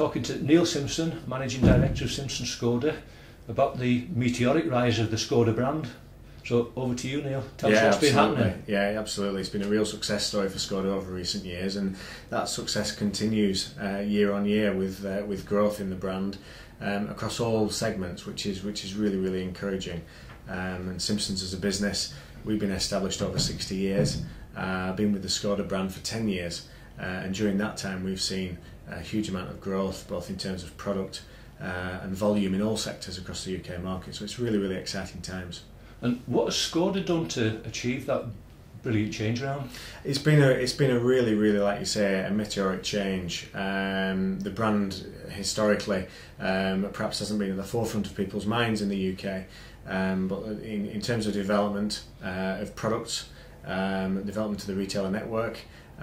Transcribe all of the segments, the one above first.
talking to Neil Simpson, Managing Director of Simpson Skoda, about the meteoric rise of the Skoda brand. So over to you, Neil. Tell us what's been happening. Yeah, absolutely. It's been a real success story for Skoda over recent years, and that success continues year on year with growth in the brand across all segments, which is really encouraging. And Simpsons as a business, we've been established over 60 years. Been with the Skoda brand for 10 years, and during that time we've seen a huge amount of growth, both in terms of product and volume in all sectors across the UK market. So it's really exciting times. And what has Skoda done to achieve that brilliant change around? It's been a really, like you say, a meteoric change. The brand historically perhaps hasn't been at the forefront of people's minds in the UK, but in terms of development of products, development of the retailer network,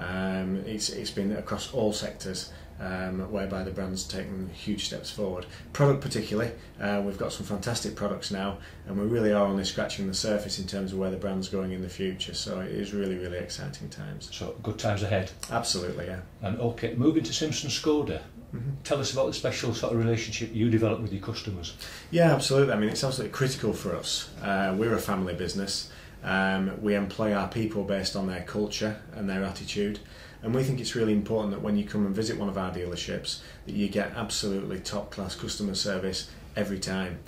it's been across all sectors, whereby the brand's taken huge steps forward. Product particularly, we've got some fantastic products now, and we really are only scratching the surface in terms of where the brand's going in the future, so it is really exciting times. So good times ahead. Absolutely, yeah. And okay, moving to Simpson Skoda, tell us about the special sort of relationship you develop with your customers. Yeah, absolutely. I mean, it's absolutely critical for us. We're a family business. We employ our people based on their culture and their attitude, and we think it's really important that when you come and visit one of our dealerships that you get absolutely top-class customer service every time,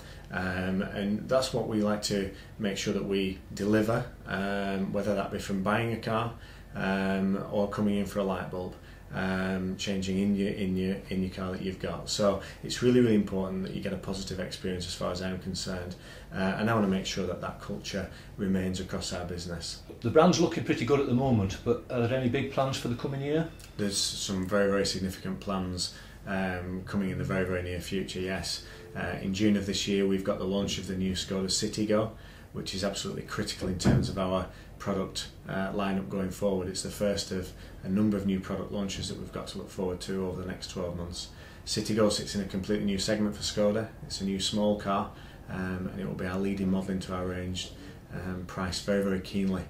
and that's what we like to make sure that we deliver, whether that be from buying a car or coming in for a light bulb, changing in your car that you've got. So it's really important that you get a positive experience as far as I'm concerned, and I want to make sure that that culture remains across our business. The brand's looking pretty good at the moment, but are there any big plans for the coming year? There's some very significant plans coming in the very near future, yes. In June of this year we've got the launch of the new Skoda Citigo, which is absolutely critical in terms of our product lineup going forward. It's the first of a number of new product launches that we've got to look forward to over the next 12 months. Citigo sits in a completely new segment for Skoda. It's a new small car, and it will be our leading model into our range, priced very keenly,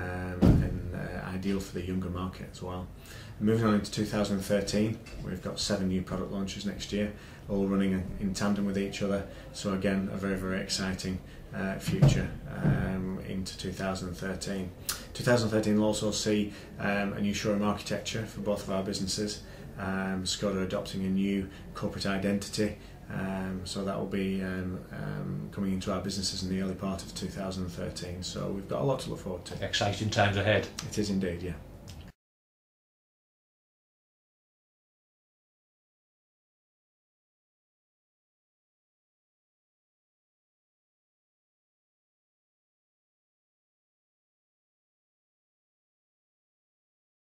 and ideal for the younger market as well. Moving on into 2013, we've got 7 new product launches next year, all running in tandem with each other. So again, a very exciting future into 2013. 2013 will also see a new showroom architecture for both of our businesses. Skoda adopting a new corporate identity, so that will be coming into our businesses in the early part of 2013. So we've got a lot to look forward to. Exciting times ahead. It is indeed, yeah.